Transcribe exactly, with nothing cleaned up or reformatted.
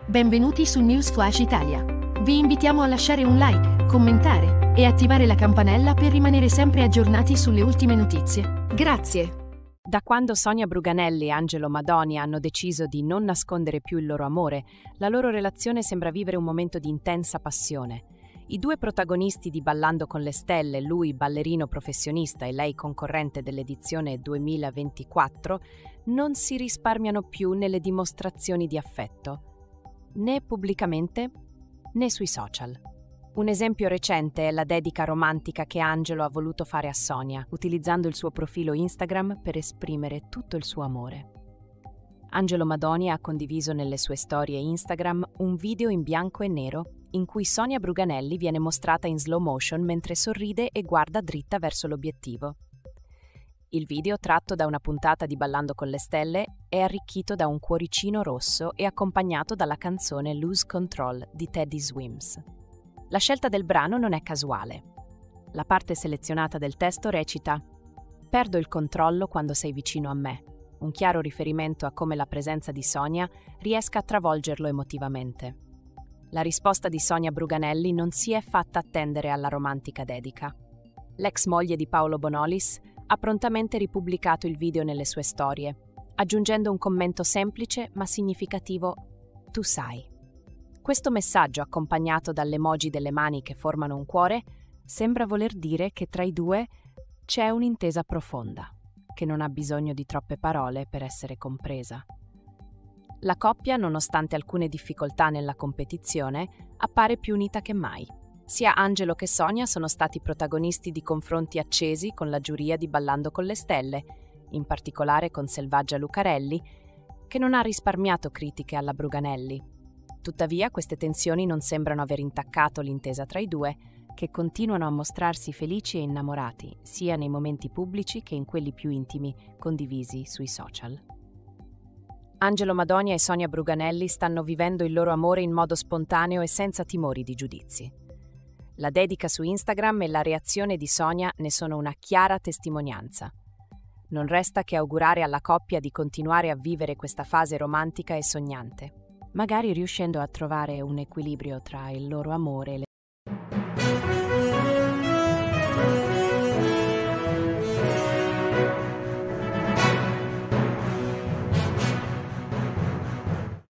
Benvenuti su News Flash Italia. Vi invitiamo a lasciare un like, commentare e attivare la campanella per rimanere sempre aggiornati sulle ultime notizie. Grazie! Da quando Sonia Bruganelli e Angelo Madoni hanno deciso di non nascondere più il loro amore, la loro relazione sembra vivere un momento di intensa passione. I due protagonisti di Ballando con le Stelle, lui ballerino professionista e lei concorrente dell'edizione duemilaventiquattro, non si risparmiano più nelle dimostrazioni di affetto, né pubblicamente né sui social. Un esempio recente è la dedica romantica che Angelo ha voluto fare a Sonia, utilizzando il suo profilo Instagram per esprimere tutto il suo amore. Angelo Madoni ha condiviso nelle sue storie Instagram un video in bianco e nero in cui Sonia Bruganelli viene mostrata in slow motion mentre sorride e guarda dritta verso l'obiettivo. Il video, tratto da una puntata di Ballando con le Stelle, è arricchito da un cuoricino rosso e accompagnato dalla canzone Lose Control di Teddy Swims. La scelta del brano non è casuale. La parte selezionata del testo recita: «Perdo il controllo quando sei vicino a me», un chiaro riferimento a come la presenza di Sonia riesca a travolgerlo emotivamente. La risposta di Sonia Bruganelli non si è fatta attendere alla romantica dedica. L'ex moglie di Paolo Bonolis ha prontamente ripubblicato il video nelle sue storie, aggiungendo un commento semplice ma significativo: «Tu sai». Questo messaggio, accompagnato dall'emoji delle mani che formano un cuore, sembra voler dire che tra i due c'è un'intesa profonda, che non ha bisogno di troppe parole per essere compresa. La coppia, nonostante alcune difficoltà nella competizione, appare più unita che mai. Sia Angelo che Sonia sono stati protagonisti di confronti accesi con la giuria di Ballando con le Stelle, in particolare con Selvaggia Lucarelli, che non ha risparmiato critiche alla Bruganelli. Tuttavia, queste tensioni non sembrano aver intaccato l'intesa tra i due, che continuano a mostrarsi felici e innamorati, sia nei momenti pubblici che in quelli più intimi condivisi sui social. Angelo Madoni e Sonia Bruganelli stanno vivendo il loro amore in modo spontaneo e senza timori di giudizi. La dedica su Instagram e la reazione di Sonia ne sono una chiara testimonianza. Non resta che augurare alla coppia di continuare a vivere questa fase romantica e sognante, magari riuscendo a trovare un equilibrio tra il loro amore e le